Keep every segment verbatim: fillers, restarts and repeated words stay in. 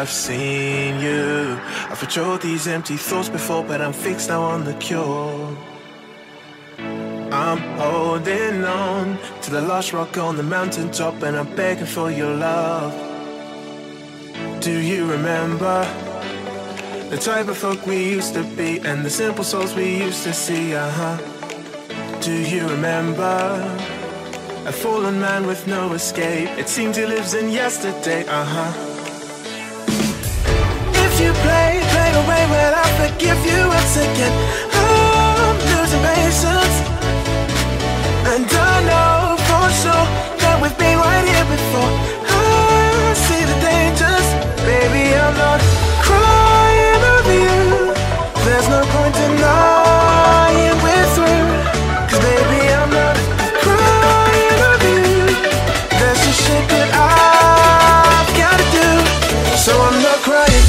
I've seen you. I've patrolled these empty thoughts before, but I'm fixed now on the cure. I'm holding on to the lost rock on the mountaintop, and I'm begging for your love. Do you remember the type of folk we used to be, and the simple souls we used to see? Uh-huh. Do you remember a fallen man with no escape? It seems he lives in yesterday. Uh-huh. If you play, play away, well, I'll forgive you once again. I'm losing patience, and I know for sure that we've been right here before. I see the dangers, baby, I'm not crying over you. There's no point denying we're through, 'cause baby, I'm not crying over you. There's just shit that I've gotta do, so I'm not crying.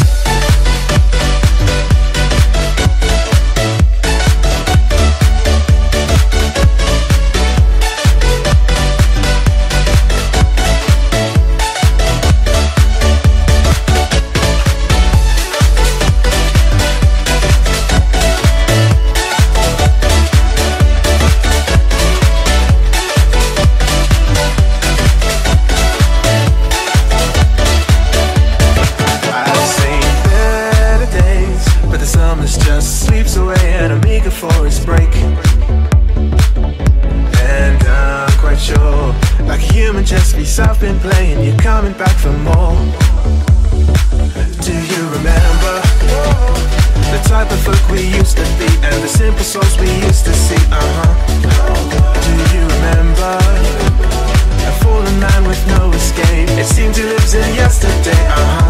I've been playing, you're coming back for more. Do you remember the type of folk we used to be, and the simple souls we used to see? Uh-huh. Do you remember a fallen man with no escape? It seems he lives in yesterday. Uh-huh.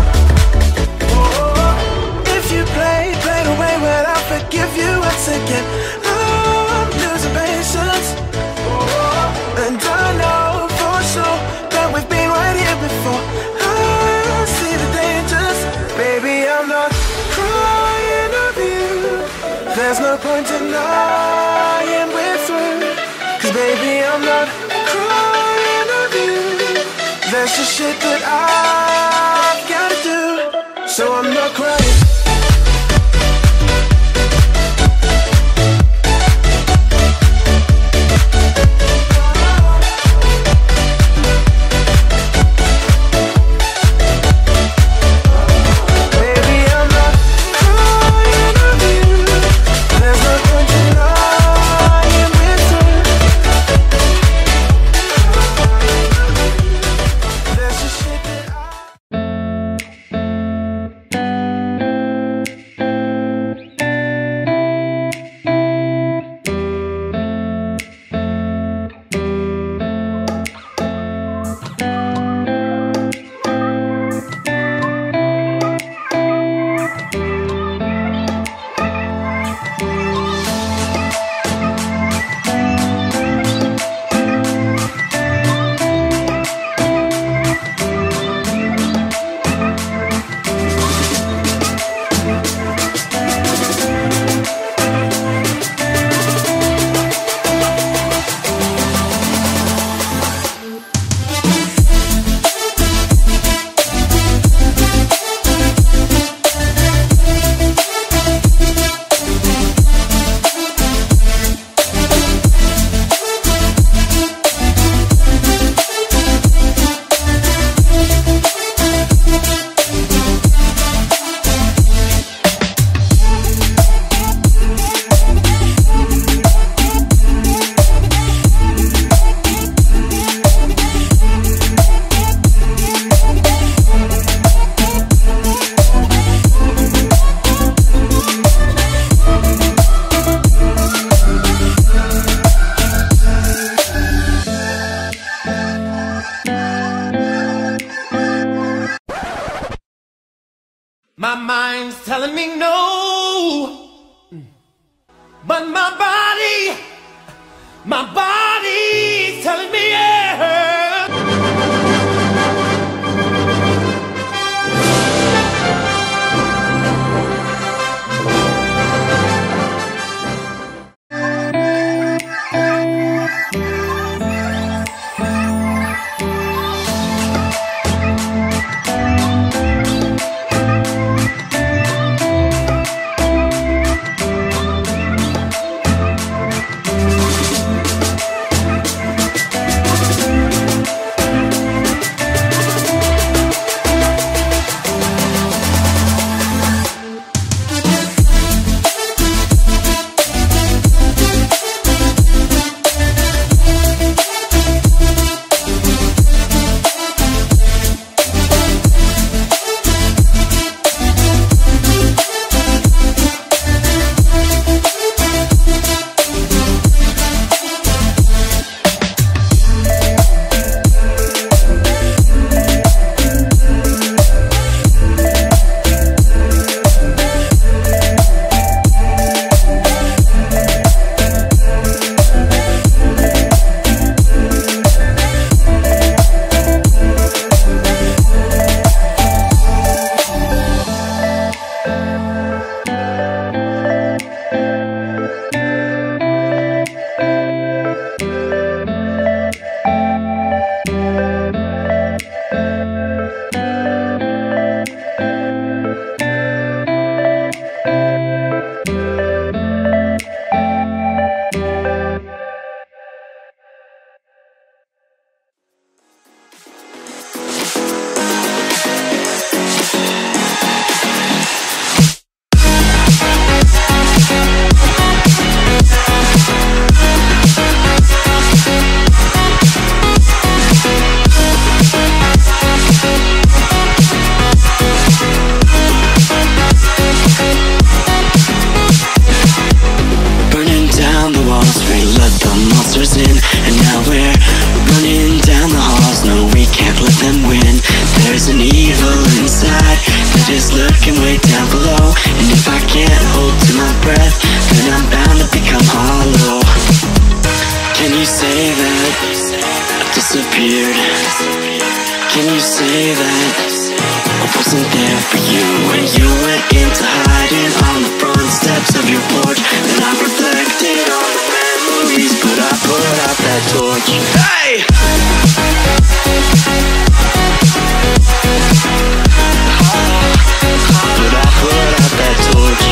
If you play, play away, well, I'll forgive you once again. I'm losing patience, and I know for sure we've been right here before. I see the dangers, baby, I'm not crying over you. There's no point denying we're through, 'cause baby, I'm not crying over you. There's just shit that I've gotta do, so I'm not crying. My mind's telling me no, but my body, my body's telling me yeah. say that I wasn't there for you when you went into hiding on the front steps of your porch? And I reflected on the memories, but I put out that torch. Hey! But I put out that torch.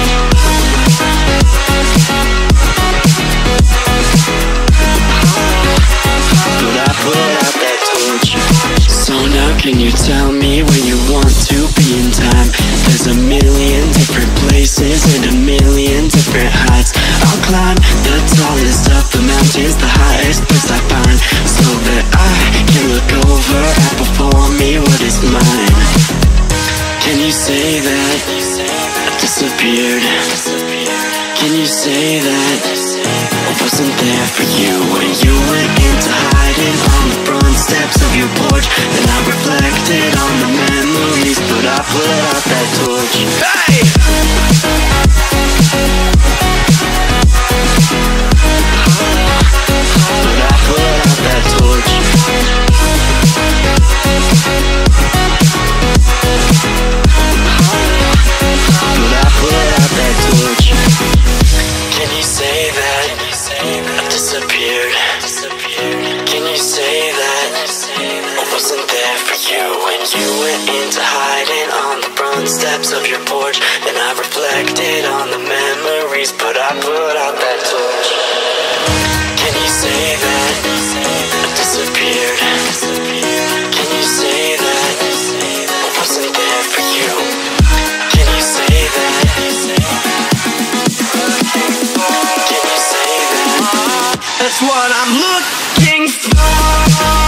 But I put out that torch. So now can you tell me where you want to be in time? There's a million different places and a million different heights. I'll climb the tallest of the mountains, the highest place I find, so that I can look over and before me what is mine. Can you say that I disappeared? Can you say that I wasn't there for you when you went into hiding on the front steps of your porch? And I reflected on the memories, but I put out that torch. Hey! But I put out that torch. But I put out that torch. Can you say that I disappeared? Can you say that I wasn't there for you when you went into hiding on the front steps of your porch? And I reflected on the memories, but I put out that torch. Can you say that I disappeared? Can you say that I wasn't there for you? Can you say that? Can you say that? That's what I'm looking for.